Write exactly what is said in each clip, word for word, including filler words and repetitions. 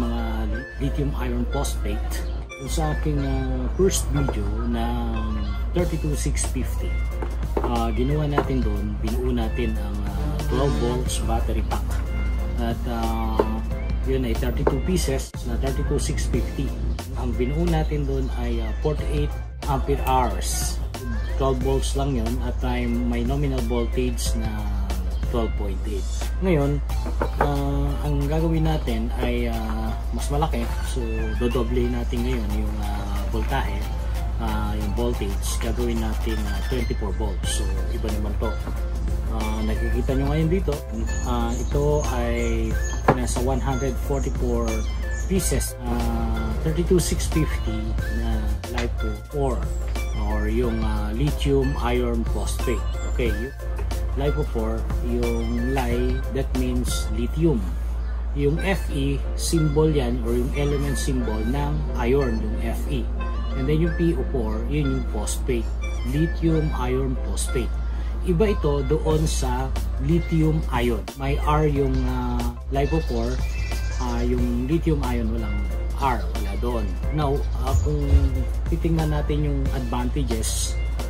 mga lithium iron phosphate. Sa aking uh, first video ng thirty-two six fifty, uh, ginawa natin doon, binuo natin ang uh, twelve volts battery pack. At uh, yun ay thirty-two pieces na thirty-two six fifty. Ang binuo natin doon ay uh, forty-eight ampere hours. twelve volts lang yun at uh, may nominal voltage na twelve point eight. Ngayon, uh, ang gagawin natin ay uh, mas malaki. So, dodoblehin natin ngayon yung uh, voltahe, uh, yung voltage. Gagawin natin uh, twenty-four volts. So, iba naman to. Uh, nakikita nyo ngayon dito, uh, ito ay nasa one hundred forty-four pieces, uh, thirty-two six fifty na LiFePO four or yung uh, lithium iron phosphate. Okay, LiFePO four, yung Li, that means lithium. Yung Fe, symbol yan or yung element symbol ng iron, yung Fe. And then yung P O four, yun yung phosphate, lithium iron phosphate. Iba ito doon sa lithium ion. May R yung uh, LiFePO four, uh, yung lithium ion walang R, wala doon. Now, uh, kung titingnan natin yung advantages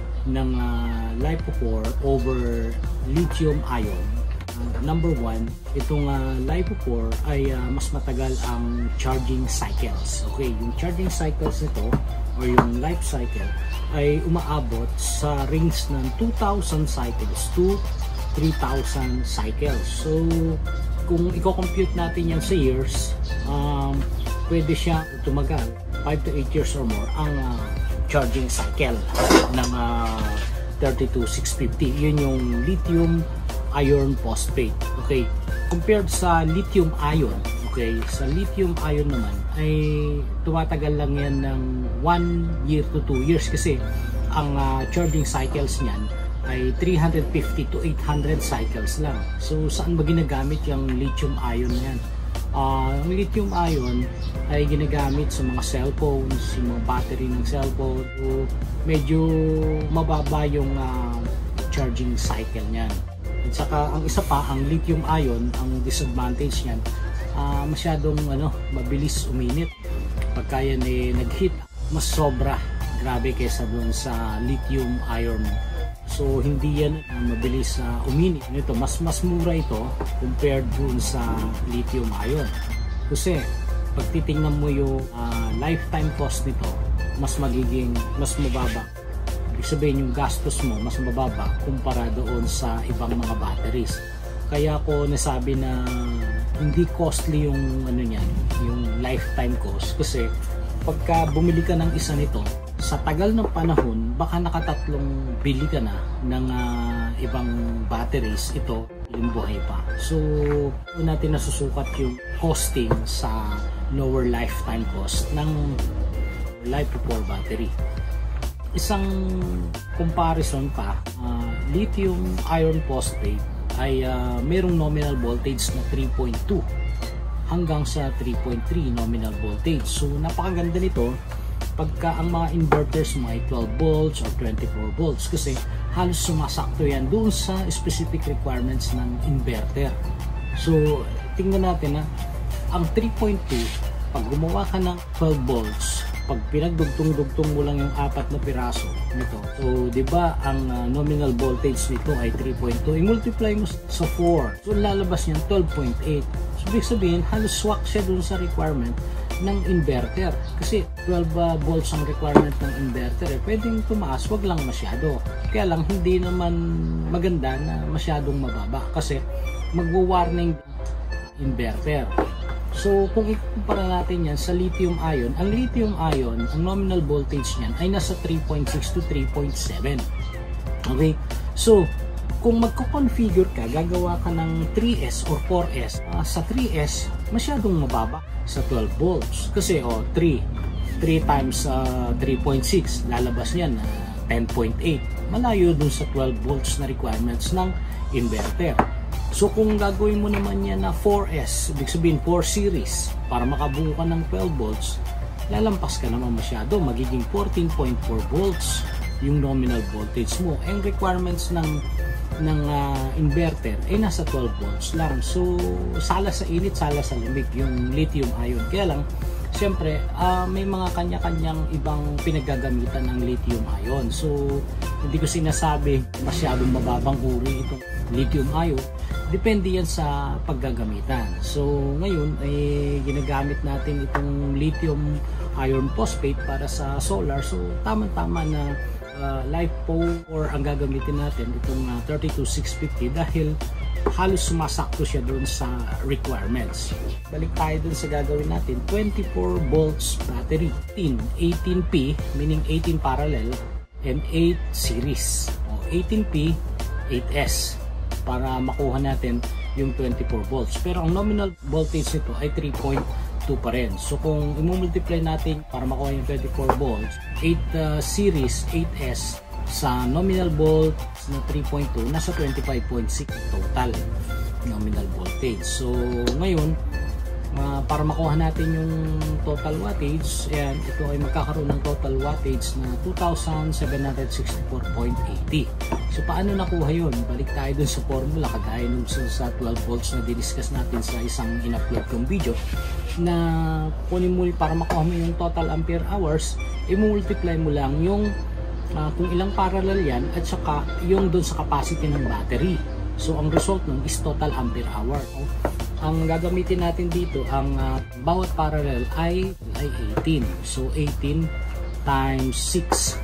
ng uh, LiFePO four over lithium ion, uh, number one, itong uh, LiFePO four ay uh, mas matagal ang charging cycles. Okay, yung charging cycles nito or yung life cycle ay umaabot sa range ng two thousand cycles to three thousand cycles. So, kung i-compute natin yan sa years, um, pwede siya tumagal five to eight years or more ang uh, charging cycle ng uh, thirty-two six fifty. Yun yung lithium iron phosphate. Okay, compared sa lithium ion, okay, sa lithium ion naman ay tumatagal lang yan ng one year to two years kasi ang uh, charging cycles niyan ay three hundred fifty to eight hundred cycles lang. So saan ba ginagamit yung lithium ion yan? Uh, ang lithium ion ay ginagamit sa mga cellphones, yung mga battery ng cellphone. So, medyo mababa yung uh, charging cycle niyan. At saka ang isa pa, ang lithium ion, ang disadvantage niyan, uh, masyadong ano, mabilis uminit. Pagka yan eh, nag-heat, mas sobra. Grabe kaysa dun sa lithium iron. So hindi yan uh, mabilis uh, uminit. Ito, mas mas mura ito compared dun sa lithium ion. Kasi pag titingnan mo yung uh, lifetime cost nito, mas magiging mas mababa. Ibig sabihin yung gastos mo mas mababa kumpara doon sa ibang mga batteries. Kaya ako nasabi na hindi costly yung ano niyan, yung lifetime cost kasi pagka bumili ka ng isa nito, sa tagal ng panahon, baka nakatatlong bili ka na ng uh, ibang batteries, ito yung buhay pa. So, doon natin nasusukat yung costing sa lower lifetime cost ng LiFePO four battery. Isang comparison pa, uh, lithium iron phosphate ay uh, merong nominal voltage na three point two hanggang sa three point three nominal voltage. So, napakaganda nito pagka ang mga inverters mo ay twelve volts or twenty-four volts kasi halos sumasakto yan doon sa specific requirements ng inverter. So, tingnan natin na ang three point two, pag gumawa ka ng twelve volts, pag pinagdugtong-dugtong mo lang yung apat na piraso nito, so, di ba ang uh, nominal voltage nito ay three point two, i-multiply mo sa four, so lalabas niyan twelve point eight. So, ibig sabihin, halos swak siya doon sa requirement ng inverter kasi twelve uh, volts ang requirement ng inverter eh. Pwedeng tumaas, wag lang masyado, kaya lang hindi naman maganda na masyadong mababa kasi magwa-warning inverter. So kung ikumpara natin yan sa lithium ion, ang lithium ion, ang nominal voltage niyan ay nasa three point six to three point seven. Okay, so kung magko-configure ka, gagawa ka ng three S or four S, uh, sa three S masyadong mababa sa twelve volts kasi oh, three times uh, three point six, lalabas niyan uh, ten point eight, malayo dun sa twelve volts na requirements ng inverter. So kung gagawin mo naman yan na four S, ibig sabihin four series, para makabuo ka ng twelve volts, lalampas ka naman masyado, magiging fourteen point four volts yung nominal voltage mo. Ang requirements ng ng uh, inverter ay nasa twelve volts lang. So sala sa init, sala sa lamig yung lithium ion. Kaya lang siyempre uh, may mga kanya-kanyang ibang pinaggagamitan ng lithium ion. So hindi ko sinasabi masyadong mababang uri itong lithium ion. Depende yan sa paggagamitan. So ngayon ay ginagamit natin itong lithium iron phosphate para sa solar. So tama-tama na Uh, LiFePO four ang gagamitin natin, itong uh, thirty-two six fifty, dahil halos sumasakto siya doon sa requirements. Balik tayo doon sa gagawin natin. Twenty-four volts battery, eighteen P meaning eighteen parallel and eight series, o eighteen P eight S para makuha natin yung twenty-four volts. Pero ang nominal voltage nito ay three point two pa rin. So kung i-multiply natin para makuha yung twenty-four volts, eight uh, series eight S sa nominal volts na three point two, nasa twenty-five point six total nominal voltage. So ngayon, uh, para makuha natin yung total wattage, ayan, ito ay magkakaroon ng total wattage na two thousand seven hundred sixty-four point eight zero. So paano nakuha yun? Balik tayo dun sa formula, kagaya nung sa twelve volts na diniscuss natin sa isang in-upload kong video, na kunin mo para makuha mo yung total ampere hours, i-multiply mo lang yung uh, kung ilang parallel yan at saka yung dun sa capacity ng battery. So ang result nun is total ampere hour. So, ang gagamitin natin dito, ang uh, bawat parallel ay, ay eighteen. So eighteen times six.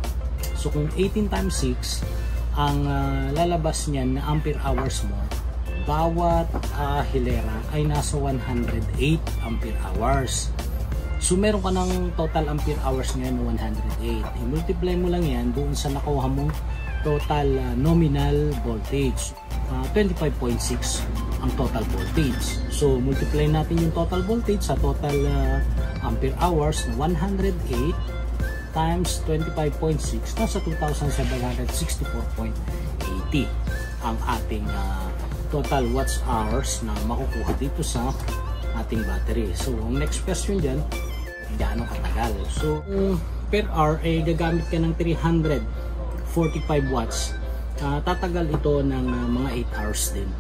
So kung eighteen times six, ang uh, lalabas niyan na ampere hours mo, bawat uh, hilera ay nasa one hundred eight ampere hours. So meron ka ng total ampere hours ngayon na one hundred eight. I-multiply mo lang yan doon sa nakuha mong total uh, nominal voltage. Uh, twenty-five point six ang total voltage. So multiply natin yung total voltage sa total uh, ampere hours na one hundred eight times twenty-five point six, nasa two thousand seven hundred sixty-four point eight zero ang ating uh, total watts hours na makukuha dito sa ating battery. So ang next question dyan, gaano katagal? So um, per hour ay gagamit ka ng three hundred forty-five watts. Uh, tatagal ito ng uh, mga eight hours din.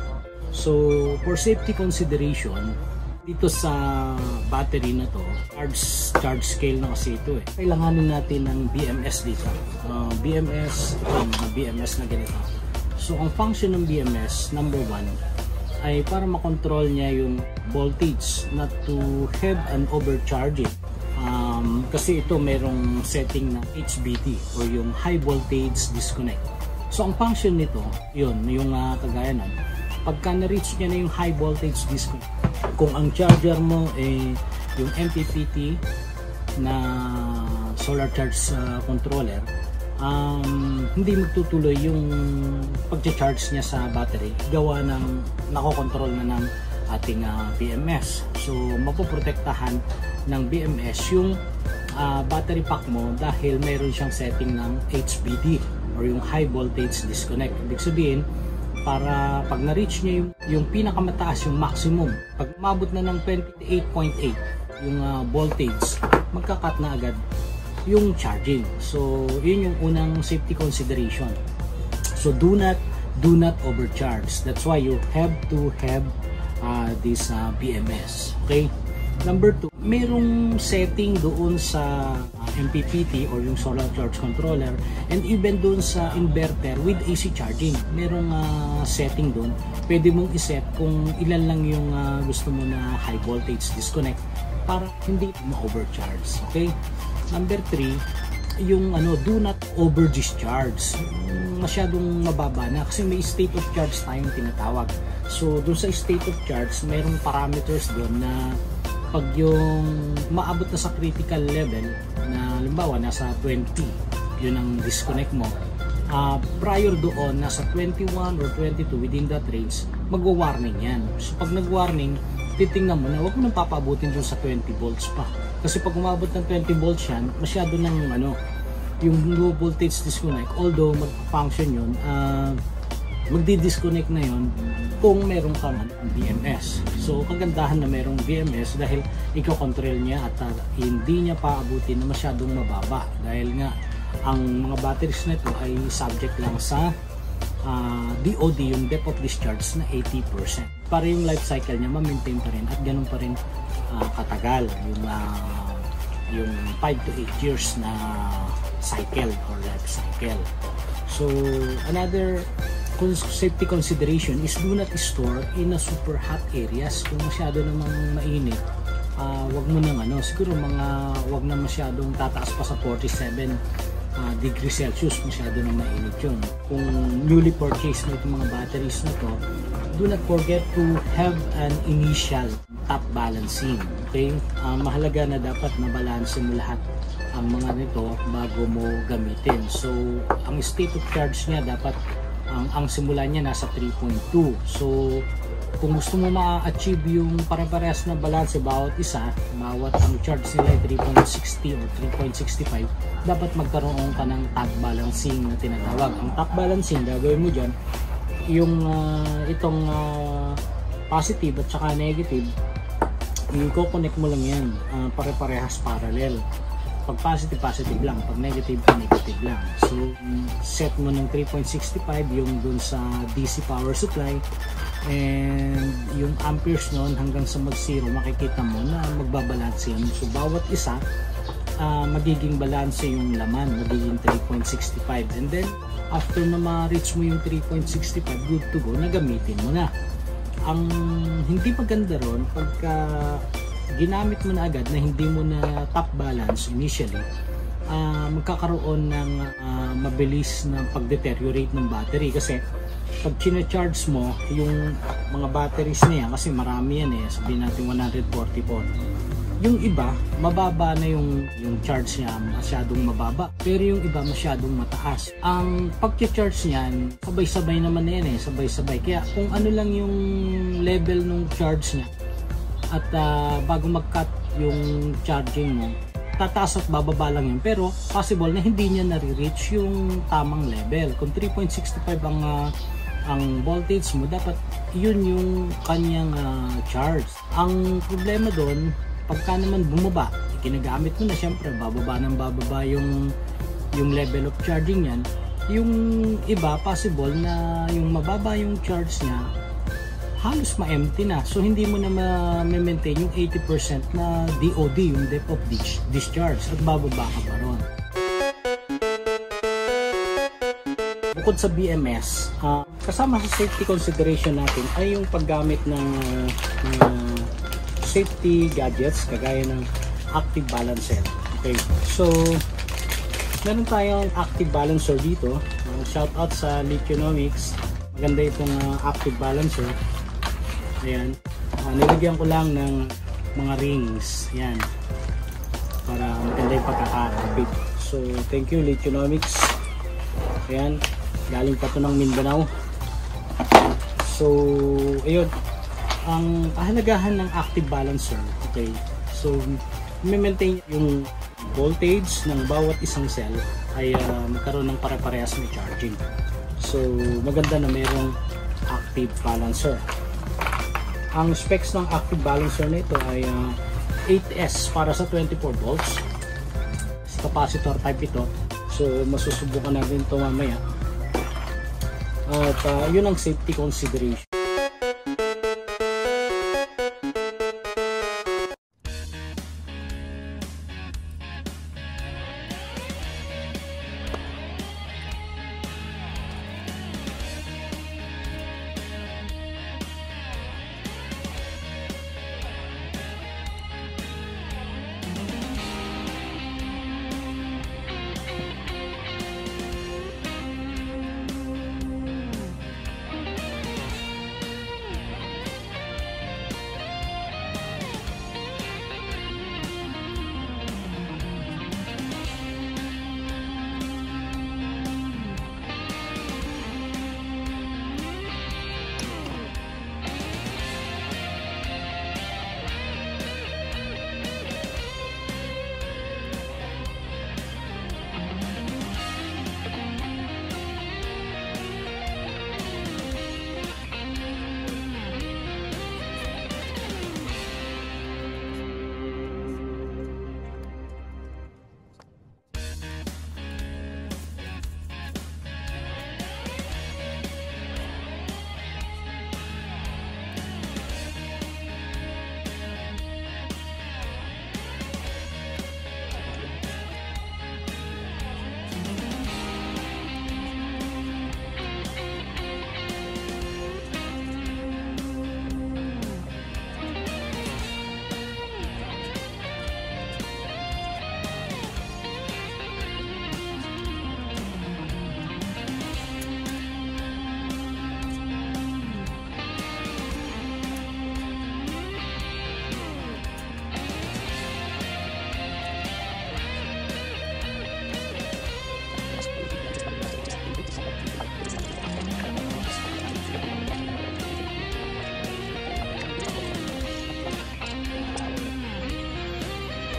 So for safety consideration, dito sa battery na to, charge, charge scale na kasi ito eh. Kailanganin natin ng B M S dito. Uh, B M S, um, B M S na ganito. So ang function ng B M S, number one, ay para makontrol niya yung voltage, not to have an overcharging. Um, kasi ito merong setting na H V D or yung high voltage disconnect. So ang function nito, yun, yung uh, kagaya nun, pagka na-reach niya na yung high voltage disconnect, kung ang charger mo ay eh, yung M P P T na solar charge uh, controller, um, hindi magtutuloy yung pag-charge niya sa battery, gawa ng nakokontrol na ng ating uh, B M S. So mapoprotektahan ng B M S yung uh, battery pack mo dahil mayroon siyang setting ng H V D or yung high voltage disconnect. Ibig sabihin, para pag na-reach niya yung, yung pinakamataas, yung maximum, pag umabot na ng twenty-eight point eight yung uh, voltage, magka-cut na agad yung charging. So yun yung unang safety consideration. So do not do not overcharge. That's why you have to have uh, this uh, B M S. Okay? Number two, merong setting doon sa uh, M P P T or yung solar charge controller, and even doon sa inverter with A C charging, merong uh, setting doon. Pwede mong iset kung ilan lang yung uh, gusto mo na high voltage disconnect para hindi ma-overcharge. Okay? Number three, yung ano, do not over discharge. Masyadong mababa na kasi may state of charge tayong tinatawag. So doon sa state of charge, merong parameters doon na pag yung maabot na sa critical level na halimbawa nasa twenty, yun ang disconnect mo, uh, prior doon nasa twenty-one or twenty-two, within that range, magwa-warning yan. So pag nag-warning, titingnan mo na huwag mo nang papaabutin dun sa twenty volts pa, kasi pag umabot ng twenty volts yan, masyado ng ano, yung low voltage disconnect, although mag-function yun, uh, magdi-disconnect na yun kung meron ka man B M S. So kagandahan na merong B M S dahil ikaw control niya at uh, hindi niya paabutin na masyadong mababa, dahil nga ang mga batteries nito ay subject lang sa uh, D O D, yung depth of discharge na eighty percent. Para yung life cycle niya ma-maintain pa rin at ganun pa rin uh, katagal yung uh, yung five to eight years na cycle or life cycle. So another safety consideration is do not store in a super hot areas. Kung masyado namang mainit, uh, wag mo nang ano, siguro mga wag na masyadong tataas pa sa forty-seven uh, degrees Celsius, masyado nang mainit yun. Kung newly purchased mo itong mga batteries na to, do not forget to have an initial top balancing. Okay? Uh, mahalaga na dapat mabalanse mo lahat ang mga nito bago mo gamitin. So ang state of charge niya dapat ang, ang simula niya nasa three point two. So kung gusto mo ma-achieve yung pare-parehas na balance bawat isa, bawat ang charge nila ay three point six zero or three point six five, dapat magkaroon ka ng top balancing na tinatawag. Ang top balancing, gagawin mo dyan yung uh, itong uh, positive at saka negative, i-connect mo lang yan, uh, pare-parehas parallel. Pag positive, positive lang. Pag negative, negative lang. So, set mo ng three point six five yung dun sa D C power supply, and yung amperes nun hanggang sa mag-zero, makikita mo na magbabalance yan. So, bawat isa, uh, magiging balance yung laman, magiging three point six five. And then, after na ma-reach mo yung three point six five, good to go, nagamitin mo na. Ang hindi maganda ron, pagka ginamit mo na agad na hindi mo na top balance initially, uh, magkakaroon ng uh, mabilis na pag-deteriorate ng battery. Kasi pag chine-charge mo yung mga batteries niya, kasi marami yan eh, sabihin natin one forty-four, yung iba mababa na yung, yung charge niya, masyadong mababa, pero yung iba masyadong mataas. Ang pag-charge niyan, sabay-sabay naman na yan eh, sabay-sabay. Kaya kung ano lang yung level ng charge niya, at uh, bago mag-cut yung charging mo, tataas at bababa lang yun, pero possible na hindi niya nare-reach yung tamang level. Kung three point six five ang uh, ang voltage mo, dapat yun yung kanyang uh, charge. Ang problema doon, pagka naman bumaba, ginagamit mo na, syempre bababa ng bababa yung yung level of charging yan. Yung iba, possible na yung mababa yung charge niya, halos ma-empty na. So hindi mo na ma-maintain yung eighty percent na D O D, yung depth of discharge, at bababa ka pa ron. Bukod sa B M S, uh, kasama sa safety consideration natin ay yung paggamit ng uh, safety gadgets kagaya ng active balancer. Okay, so meron tayong active balancer dito. Uh, shout out sa Lithiunomics. Maganda itong uh, active balancer. Ayan, uh, nilagyan ko lang ng mga rings, yan, para maganda yung pagkakakapit. So thank you Lithiunomics. Ayan, galing pa to ng Mindanao. So ayun, ang kahalagahan ng active balancer. Okay, so i-maintain yung voltage ng bawat isang cell ay uh, magkaroon ng pare-parehas na charging. So maganda na mayroong active balancer. Ang specs ng active balancer na ito ay uh, eight S para sa twenty-four volts. Capacitor type ito. So masusubukan natin ito mamaya. At uh, yun ang safety consideration.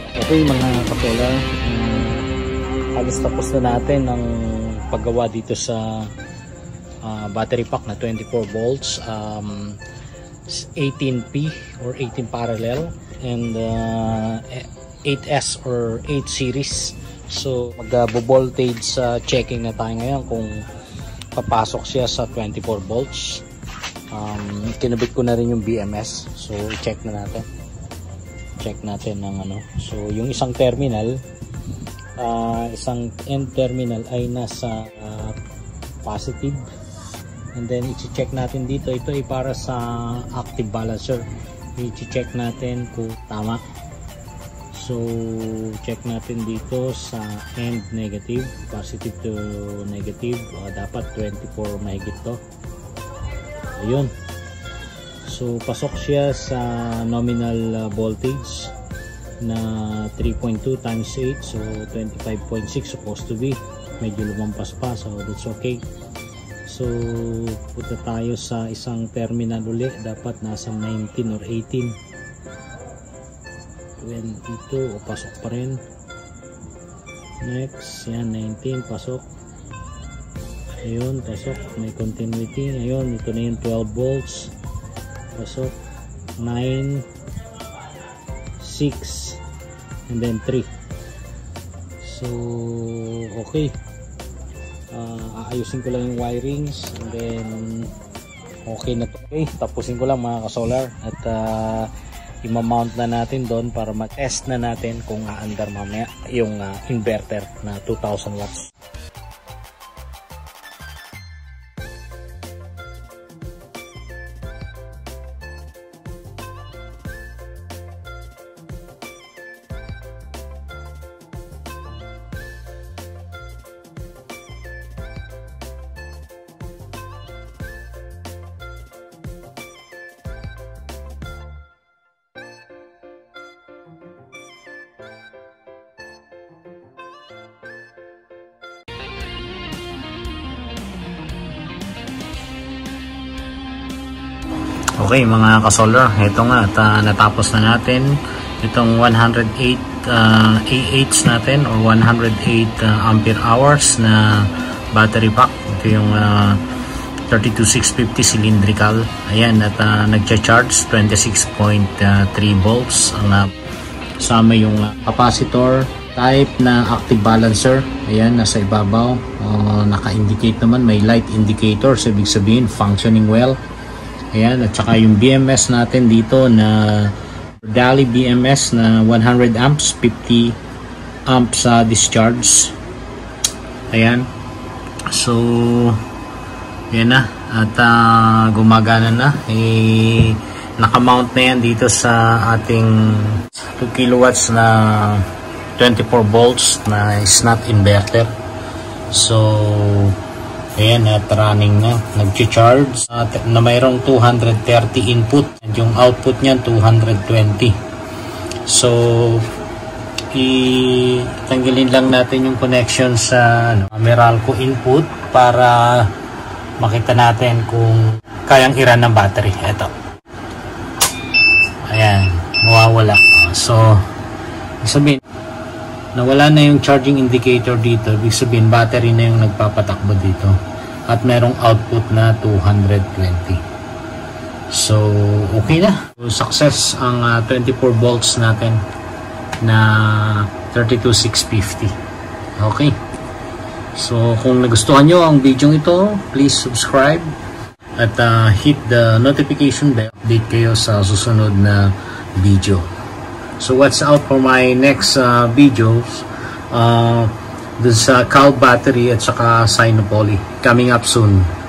Okay mga ka-solar, uh, halos tapos na natin ang paggawa dito sa uh, battery pack na twenty-four volts, um, eighteen P or eighteen parallel, and uh, eight S or eight series. So mag-voltage uh, checking na tayo ngayon kung papasok siya sa twenty-four volts. Um, kinabit ko na rin yung B M S, so check na natin check natin ng ano. So yung isang terminal, uh, isang end terminal ay nasa uh, positive, and then i-check natin dito, ito ay para sa active balancer, i-check natin kung tama. So check natin dito sa end negative, positive to negative, uh, dapat twenty-four mahigit to. Ayun. So pasok siya sa nominal uh, voltage na three point two times eight, so twenty-five point six supposed to be. Medyo lumampas pa, so that's okay. So punta tayo sa isang terminal uli, dapat nasa nineteen or eighteen. twenty-two, o pasok pa rin. Next, yan, nineteen, pasok. Ayun, pasok, may continuity. Ayun, ito na yung twelve volts, pasok. Nine, six, and then three. So okay, uh, aayusin ko lang yung wirings, and then okay na to. Okay, tapusin ko lang mga ka-solar, at uh, i-mount na natin doon para ma-test na natin kung aandar mamaya yung uh, inverter na two thousand watts. Okay mga ka-solar, ito nga at uh, natapos na natin itong one hundred eight uh, A H natin or one hundred eight uh, ampere hours na battery pack. Ito yung uh, thirty-two six fifty cylindrical. Ayan, at uh, nagcha-charge twenty-six point three volts. Ang uh, sama yung uh, capacitor type na active balancer. Ayan, nasa ibabaw, uh, naka-indicate naman, may light indicator, so ibig sabihin functioning well. Ayan, at saka yung B M S natin dito na Dali B M S na one hundred amps, fifty amps sa uh, discharge. Ayan, so yan na, at uh, gumagana na. E, nakamount na yan dito sa ating two kilowatts na twenty-four volts na is not inverter. So ayan, at running na, nag-charge uh, na mayroong two hundred thirty input, and yung output niyan two hundred twenty. So itanggalin lang natin yung connection sa ano, Meralco input para makita natin kung kayang i-run ng battery. Ito, ayan, mawawala. So sabihin, nawala na yung charging indicator dito, ibig sabihin battery na yung nagpapatakbo dito, at merong output na two hundred twenty. So okay na, so, success ang uh, twenty-four volts natin na thirty-two six fifty. Okay, so kung nagustuhan nyo ang video ito, please subscribe at uh, hit the notification bell, update kayo sa susunod na video. So watch out for my next uh, videos uh, dun sa cow battery at saka Sinopoly coming up soon.